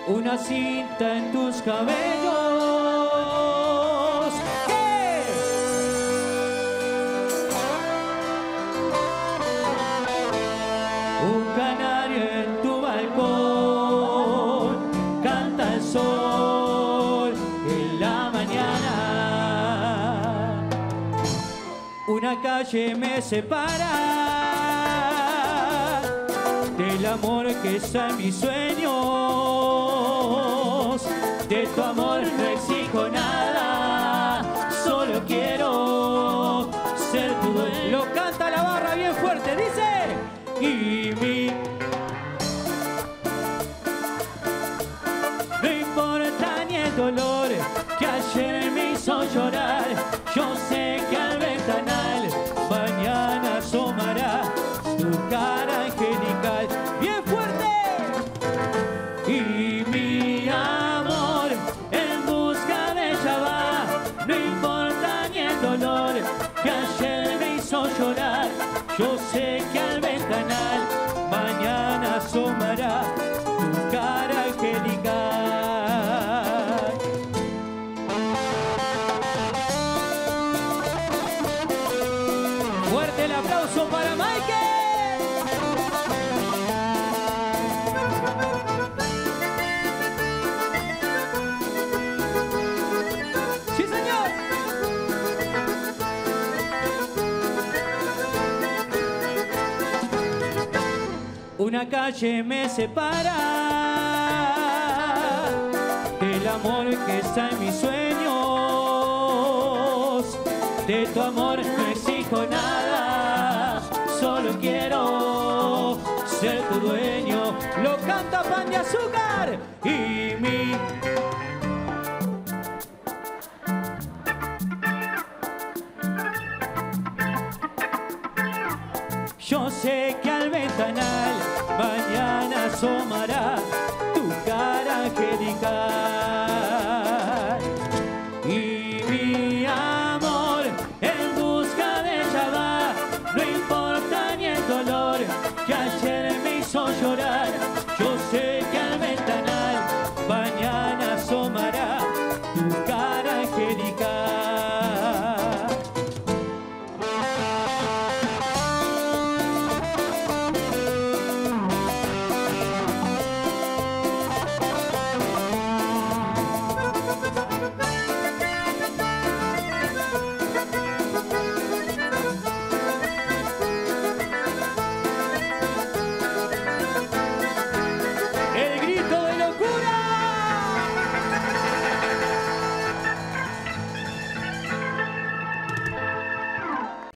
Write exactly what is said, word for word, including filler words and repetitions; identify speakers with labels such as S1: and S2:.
S1: una cinta en tus cabellos. ¡Eh! Un canario en tu balcón, canta el sol en la mañana. Una calle me separa del amor que está en mis sueños. De tu amor no exijo nada, solo quiero ser tu dueño. Lo canta la barra bien fuerte, dice. Y mi... no importa ni el dolor que ayer me hizo llorar. Yo sé que al ventanal mañana asomará tu cara angelical. ¡Bien fuerte! Y mi amor en busca de ella va. No importa ni el dolor que ayer me hizo llorar. Yo sé que al ventanal mañana asomará tu cara angelical. Fuerte el aplauso para Michael. ¡Sí, señor! Una calle me separa del amor que está en mis sueños. De tu amor no exijo nada, solo quiero ser tu dueño. Lo canta Pan de Azúcar. Y mi